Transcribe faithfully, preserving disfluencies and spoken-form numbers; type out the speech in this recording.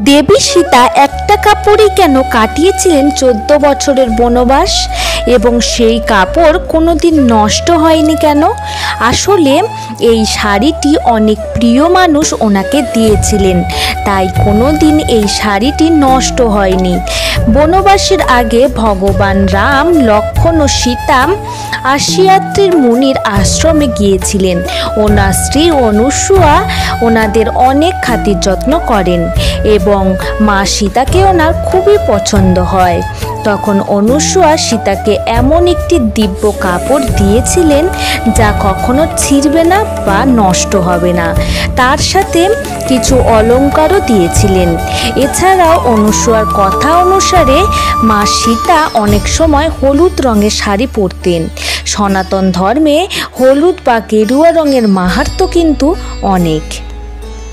দেবী সীতা একটা কাপড়ই কেন কাটিয়েছিলেন চোদ্দ বছরের বনবাস, এবং সেই কাপড় কোনোদিন নষ্ট হয়নি কেন? আসলে এই শাড়িটি অনেক প্রিয় মানুষ ওনাকে দিয়েছিলেন, তাই কোনোদিন এই শাড়িটি নষ্ট হয়নি। বনবাসের আগে ভগবান রাম, লক্ষ্মণ ও সীতা আশিয়াত্রীর মুনির আশ্রমে গিয়েছিলেন। ওনার স্ত্রী অনুসুয়া ওনাদের অনেক খাতির যত্ন করেন এবং মা সীতাকে ওনার খুবই পছন্দ হয়। তখন অনুসুয়া সীতাকে এমন একটি দিব্য কাপড় দিয়েছিলেন যা কখনো ছিঁড়বে না বা নষ্ট হবে না। তার সাথে কিছু অলংকারও দিয়েছিলেন। এছাড়াও অনুসুয়ার কথা অনুসারে মা সীতা অনেক সময় হলুদ রঙের শাড়ি পরতেন। সনাতন ধর্মে হলুদ বা গেরুয়া রঙের মাহাত্ম্য কিন্তু অনেক।